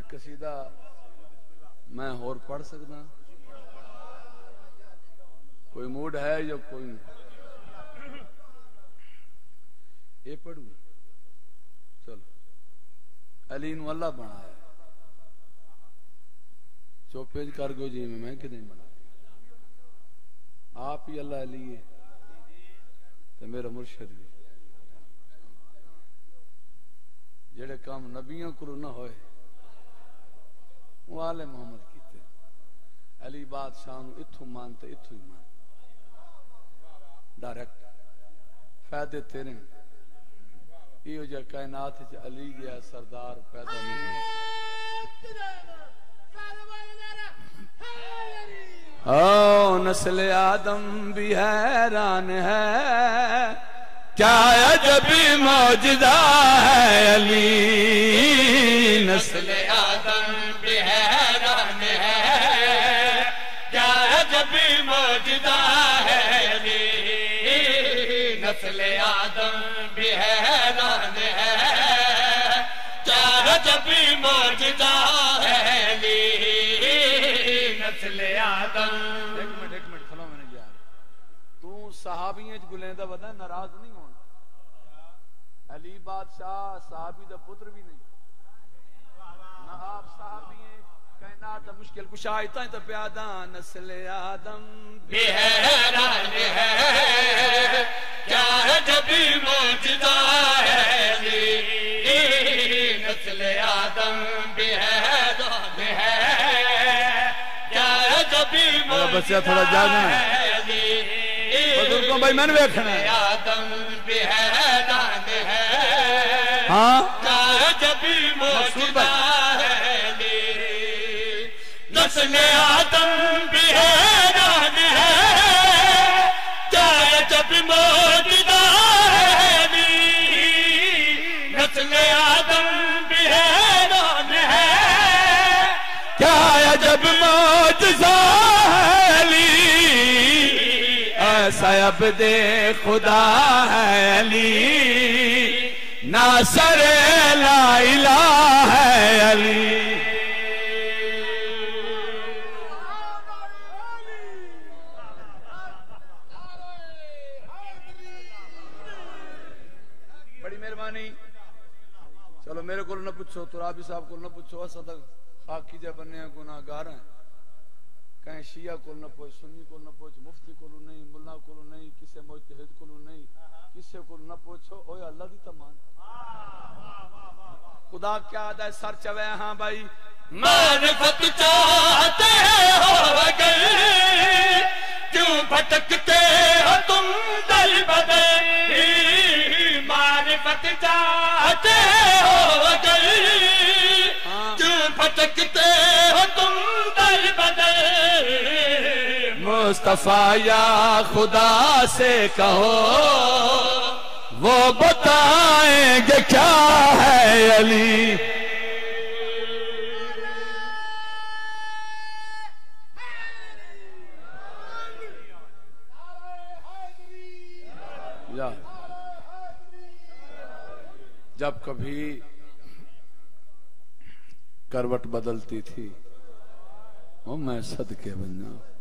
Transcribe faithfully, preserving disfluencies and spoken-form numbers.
ایک قصیدہ میں اور پڑھ سکنا؟ کوئی موڈ ہے یا کوئی؟ یہ پڑھوں؟ چلو. علی نو اللہ بنایا، چوپیج کر گو جی میں کہ نہیں بنا، آپ ہی اللہ علی ہے تو میرا مرشد بھی. جڑے کام نبیوں کو نہ ہوئے وہ آل محمد کیتے. علی بادشاہ نو اتھو مانتے اتھو ہی مان، ڈائریکٹ فائدے تیرے. یہ جو کائنات چ علی گیا سردار پیدا نہیں ہوئے. او نسل آدم بھی حیران ہے، کیا عجبی معجزہ ہے علی. نسل آدم بھی حیران ہے، کیا عجبی معجزہ ہے علی. نسل آدم بھی حیران ہے، کیا عجبی معجزہ ہے علی. نسل آدم. ایک منٹ ایک منٹ کھلو میں نے یار، تو صحابیاں چ گلیندہ ودا ناراض نہیں ہونا. علی بادشاہ صحابی دا پتر بھی نہیں نہ، آپ صحابی ہیں. کائنات دا مشکل کشا ایتاں تے پیادا. نسل آدم بھی حیران ہے، کیا عجبی معجزہ ہے علی. نسل آدم بھی حیران ہے، کیا عجبی بچہ تھوڑا جاگنا ہے علی. بزرگوں بھائی میں نے دیکھنا ہے. آدم بھی حیران ہے، ہاں کیا عجبی معجزہ ہے علی. نسل آدم بھی حیران ہے، کیا عجبی معجزہ ہے علی. نسل آدم بھی حیران ہے، کیا عجب معجزہ ہے علی. ایسا عبد خدا ہے علی، ناصر لا الہ ہے علی. بڑی مہربانی. چلو میرے کو نہ پوچھو، ترابی صاحب کو نہ پوچھو، اسد خاکی جا بننے ہیں گناہ گار ہیں. کہیں شیعہ کو نہ پوچھ، سنی کو نہ پوچھ، مفتی کو نہیں، ملا کو نہیں، کسے مجتہد کو نہیں، کسے کو نہ پوچھو. اوے اللہ دی تمان خدا کیا ہے سر چوے. ہاں بھائی معرفت چاہتے ہو اگر، کیوں بھٹکتے ہو تم در بدر. معرفت چاہتے ہو اگر، کیوں بھٹکتے ہو تم در بدر. مصطفیٰ یا خدا سے کہو، وہ بتائیں گے کیا ہے علی. جب کبھی کروٹ بدلتی تھی وہ میں صدقے بن جاؤں.